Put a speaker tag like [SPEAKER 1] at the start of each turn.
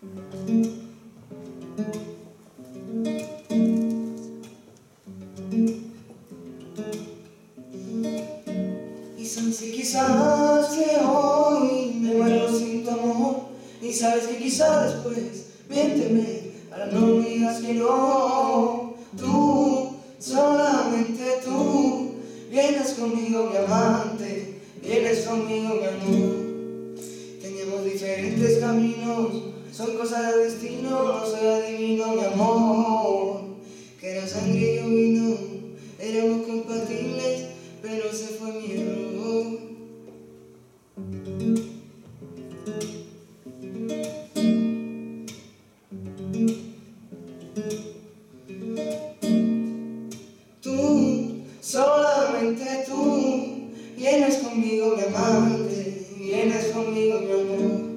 [SPEAKER 1] Y sabes que quizás que hoy me muero sin tu amor, y sabes que quizás después miénteme para no me digas que no. Tú, solamente tú, vienes conmigo mi amante, vienes conmigo mi amor. Teníamos diferentes caminos, son cosas del destino, no soy adivino mi amor. Que era sangre y yo vino, éramos compatibles, pero ese fue mi error. Tú, solamente tú, vienes conmigo mi amante, vienes conmigo mi amor.